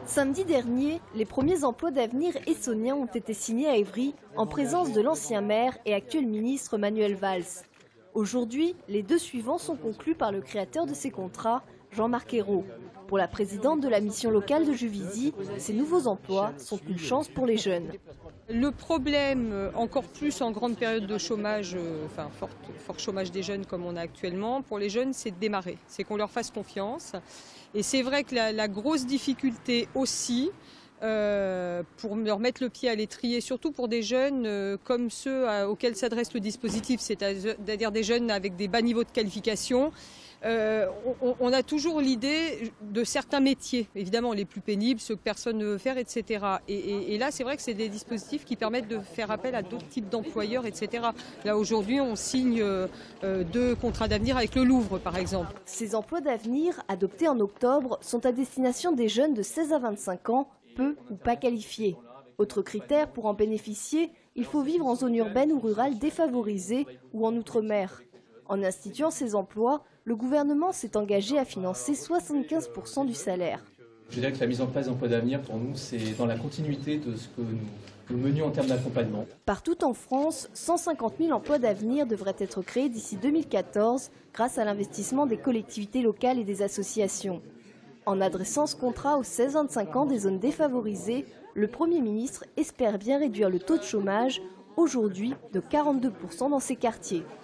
Samedi dernier, les premiers emplois d'avenir essonniens ont été signés à Évry en présence de l'ancien maire et actuel ministre Manuel Valls. Aujourd'hui, les deux suivants sont conclus par le créateur de ces contrats, Jean-Marc Ayrault. Pour la présidente de la mission locale de Juvisy, ces nouveaux emplois sont une chance pour les jeunes. Le problème, encore plus en grande période de chômage, fort chômage des jeunes comme on a actuellement, pour les jeunes, c'est de démarrer, c'est qu'on leur fasse confiance. Et c'est vrai que la grosse difficulté aussi, pour leur mettre le pied à l'étrier, surtout pour des jeunes comme ceux auxquels s'adresse le dispositif, c'est-à-dire des jeunes avec des bas niveaux de qualification, on a toujours l'idée de certains métiers, évidemment les plus pénibles, ceux que personne ne veut faire, etc. Et là, c'est vrai que c'est des dispositifs qui permettent de faire appel à d'autres types d'employeurs, etc. Là, aujourd'hui, on signe 2 contrats d'avenir avec le Louvre, par exemple. Ces emplois d'avenir, adoptés en octobre, sont à destination des jeunes de 16 à 25 ans, peu ou pas qualifiés. Autre critère, pour en bénéficier, il faut vivre en zone urbaine ou rurale défavorisée ou en outre-mer. En instituant ces emplois, le gouvernement s'est engagé à financer 75% du salaire. Je dirais que la mise en place d'emplois d'avenir, pour nous, c'est dans la continuité de ce que nous menions en termes d'accompagnement. Partout en France, 150 000 emplois d'avenir devraient être créés d'ici 2014 grâce à l'investissement des collectivités locales et des associations. En adressant ce contrat aux 16-25 ans des zones défavorisées, le Premier ministre espère bien réduire le taux de chômage, aujourd'hui de 42% dans ces quartiers.